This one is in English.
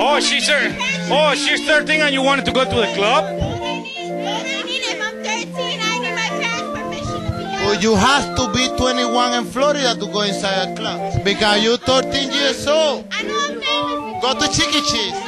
Oh, she's 13 and you wanted to go to the club? Well, you have to be 21 in Florida to go inside a club. Because you're 13 years old. Go to Chicky Cheese.